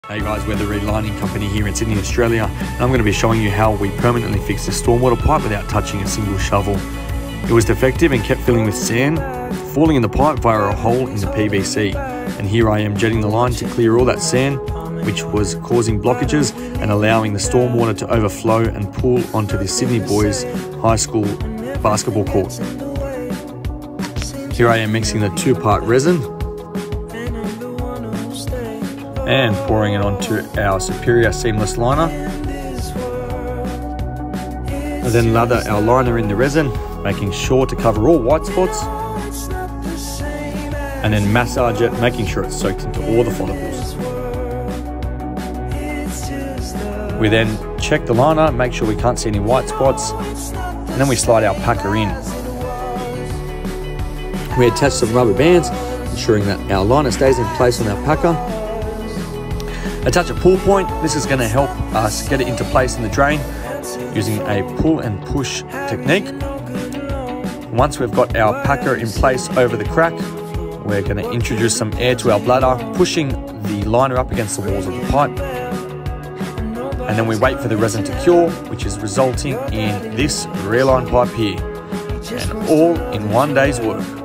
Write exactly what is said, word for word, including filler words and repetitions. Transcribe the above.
Hey guys, we're the Relining company here in Sydney, Australia, and I'm going to be showing you how we permanently fixed a stormwater pipe without touching a single shovel. It was defective and kept filling with sand, falling in the pipe via a hole in the P V C. And here I am jetting the line to clear all that sand, which was causing blockages and allowing the stormwater to overflow and pool onto the Sydney Boys High School basketball court. Here I am mixing the two-part resin and pouring it onto our superior seamless liner. And then lather our liner in the resin, making sure to cover all white spots, and then massage it, making sure it's soaked into all the follicles. We then check the liner, make sure we can't see any white spots, and then we slide our packer in. We attach some rubber bands, ensuring that our liner stays in place on our packer. Attach a pull point. This is going to help us get it into place in the drain using a pull and push technique. Once we've got our packer in place over the crack, we're going to introduce some air to our bladder, pushing the liner up against the walls of the pipe. And then we wait for the resin to cure, which is resulting in this reline pipe here. And all in one day's work.